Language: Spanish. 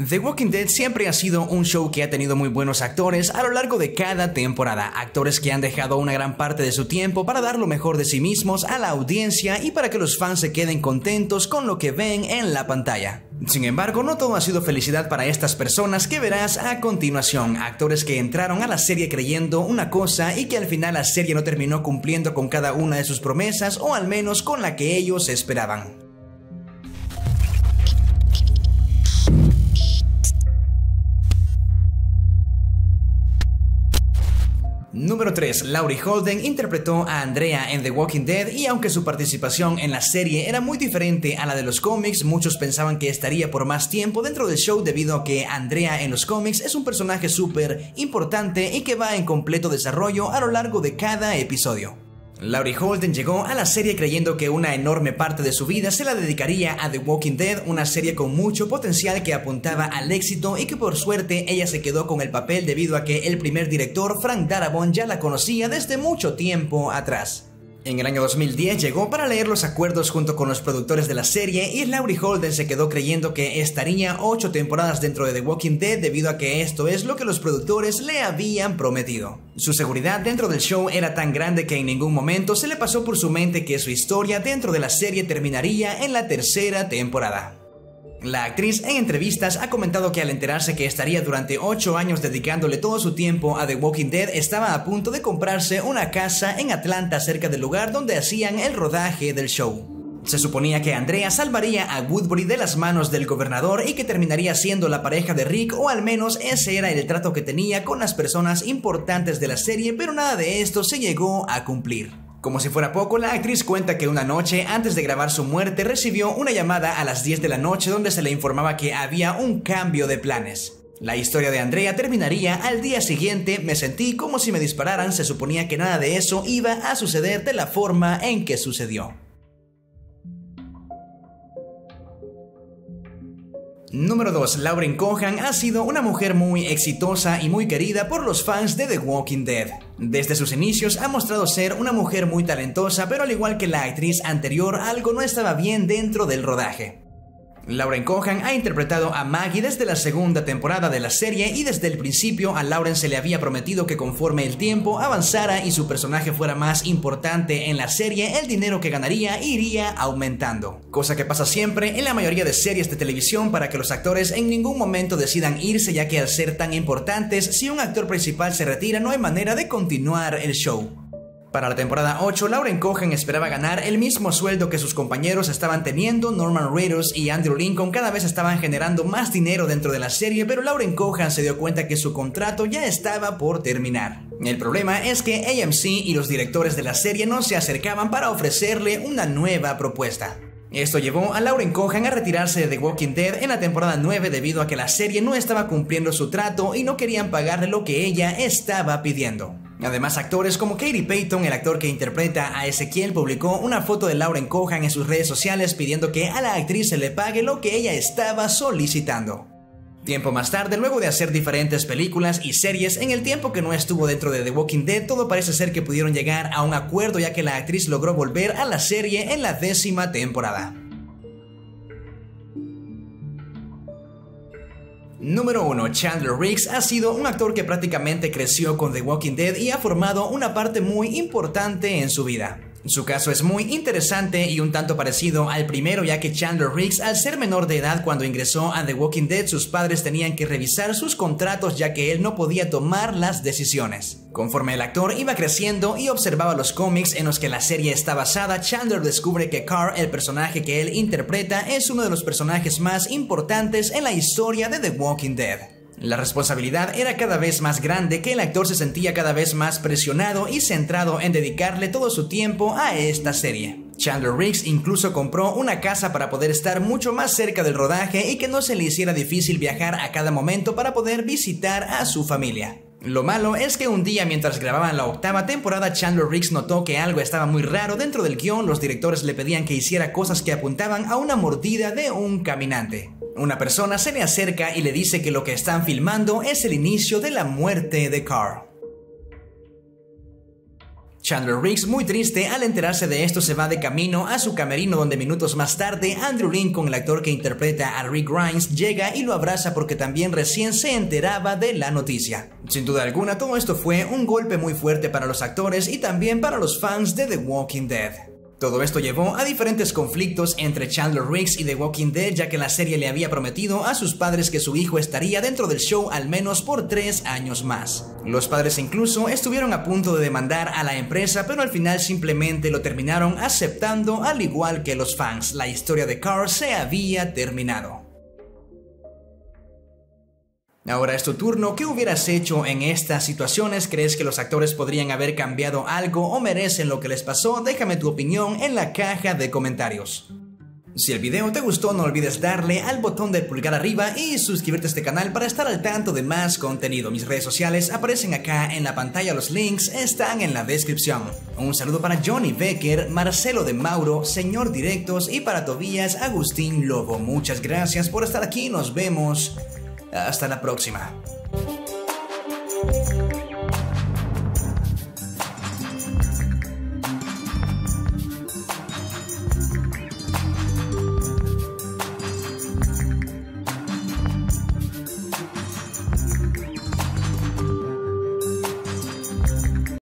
The Walking Dead siempre ha sido un show que ha tenido muy buenos actores a lo largo de cada temporada, actores que han dejado una gran parte de su tiempo para dar lo mejor de sí mismos a la audiencia y para que los fans se queden contentos con lo que ven en la pantalla. Sin embargo, no todo ha sido felicidad para estas personas que verás a continuación, actores que entraron a la serie creyendo una cosa y que al final la serie no terminó cumpliendo con cada una de sus promesas o al menos con la que ellos esperaban. Número 3. Laurie Holden interpretó a Andrea en The Walking Dead y aunque su participación en la serie era muy diferente a la de los cómics, muchos pensaban que estaría por más tiempo dentro del show debido a que Andrea en los cómics es un personaje súper importante y que va en completo desarrollo a lo largo de cada episodio. Laurie Holden llegó a la serie creyendo que una enorme parte de su vida se la dedicaría a The Walking Dead, una serie con mucho potencial que apuntaba al éxito y que por suerte ella se quedó con el papel debido a que el primer director, Frank Darabont, ya la conocía desde mucho tiempo atrás. En el año 2010 llegó para leer los acuerdos junto con los productores de la serie y Laurie Holden se quedó creyendo que estaría 8 temporadas dentro de The Walking Dead debido a que esto es lo que los productores le habían prometido. Su seguridad dentro del show era tan grande que en ningún momento se le pasó por su mente que su historia dentro de la serie terminaría en la 3ª temporada. La actriz en entrevistas ha comentado que al enterarse que estaría durante 8 años dedicándole todo su tiempo a The Walking Dead, estaba a punto de comprarse una casa en Atlanta cerca del lugar donde hacían el rodaje del show. Se suponía que Andrea salvaría a Woodbury de las manos del gobernador y que terminaría siendo la pareja de Rick, o al menos ese era el trato que tenía con las personas importantes de la serie, pero nada de esto se llegó a cumplir. Como si fuera poco, la actriz cuenta que una noche antes de grabar su muerte recibió una llamada a las 10 de la noche donde se le informaba que había un cambio de planes. La historia de Andrea terminaría al día siguiente. Me sentí como si me dispararan, se suponía que nada de eso iba a suceder de la forma en que sucedió. Número 2. Lauren Cohan ha sido una mujer muy exitosa y muy querida por los fans de The Walking Dead. Desde sus inicios ha mostrado ser una mujer muy talentosa, pero al igual que la actriz anterior, algo no estaba bien dentro del rodaje. Lauren Cohan ha interpretado a Maggie desde la 2ª temporada de la serie y desde el principio a Lauren se le había prometido que conforme el tiempo avanzara y su personaje fuera más importante en la serie, el dinero que ganaría iría aumentando. Cosa que pasa siempre en la mayoría de series de televisión para que los actores en ningún momento decidan irse, ya que al ser tan importantes, si un actor principal se retira no hay manera de continuar el show. Para la temporada 8, Lauren Cohan esperaba ganar el mismo sueldo que sus compañeros estaban teniendo. Norman Reedus y Andrew Lincoln cada vez estaban generando más dinero dentro de la serie, pero Lauren Cohan se dio cuenta que su contrato ya estaba por terminar. El problema es que AMC y los directores de la serie no se acercaban para ofrecerle una nueva propuesta. Esto llevó a Lauren Cohan a retirarse de The Walking Dead en la temporada 9 debido a que la serie no estaba cumpliendo su trato y no querían pagarle lo que ella estaba pidiendo. Además, actores como Katie Payton, el actor que interpreta a Ezequiel, publicó una foto de Lauren Cohan en sus redes sociales pidiendo que a la actriz se le pague lo que ella estaba solicitando. Tiempo más tarde, luego de hacer diferentes películas y series, en el tiempo que no estuvo dentro de The Walking Dead, todo parece ser que pudieron llegar a un acuerdo ya que la actriz logró volver a la serie en la 10ª temporada. Número 1. Chandler Riggs ha sido un actor que prácticamente creció con The Walking Dead y ha formado una parte muy importante en su vida. Su caso es muy interesante y un tanto parecido al primero, ya que Chandler Riggs, al ser menor de edad cuando ingresó a The Walking Dead, sus padres tenían que revisar sus contratos ya que él no podía tomar las decisiones. Conforme el actor iba creciendo y observaba los cómics en los que la serie está basada, Chandler descubre que Carl, el personaje que él interpreta, es uno de los personajes más importantes en la historia de The Walking Dead. La responsabilidad era cada vez más grande, que el actor se sentía cada vez más presionado y centrado en dedicarle todo su tiempo a esta serie. Chandler Riggs incluso compró una casa para poder estar mucho más cerca del rodaje y que no se le hiciera difícil viajar a cada momento para poder visitar a su familia. Lo malo es que un día mientras grababan la 8ª temporada, Chandler Riggs notó que algo estaba muy raro dentro del guión. Los directores le pedían que hiciera cosas que apuntaban a una mordida de un caminante. Una persona se le acerca y le dice que lo que están filmando es el inicio de la muerte de Carl. Chandler Riggs, muy triste al enterarse de esto, se va de camino a su camerino, donde minutos más tarde Andrew Lincoln, el actor que interpreta a Rick Grimes, llega y lo abraza porque también recién se enteraba de la noticia. Sin duda alguna, todo esto fue un golpe muy fuerte para los actores y también para los fans de The Walking Dead. Todo esto llevó a diferentes conflictos entre Chandler Riggs y The Walking Dead, ya que la serie le había prometido a sus padres que su hijo estaría dentro del show al menos por 3 años más. Los padres incluso estuvieron a punto de demandar a la empresa, pero al final simplemente lo terminaron aceptando, al igual que los fans. La historia de Carl se había terminado. Ahora es tu turno. ¿Qué hubieras hecho en estas situaciones? ¿Crees que los actores podrían haber cambiado algo o merecen lo que les pasó? Déjame tu opinión en la caja de comentarios. Si el video te gustó, no olvides darle al botón del pulgar arriba y suscribirte a este canal para estar al tanto de más contenido. Mis redes sociales aparecen acá en la pantalla, los links están en la descripción. Un saludo para Johnny Becker, Marcelo de Mauro, Señor Directos y para Tobías Agustín Lobo. Muchas gracias por estar aquí, nos vemos. Hasta la próxima.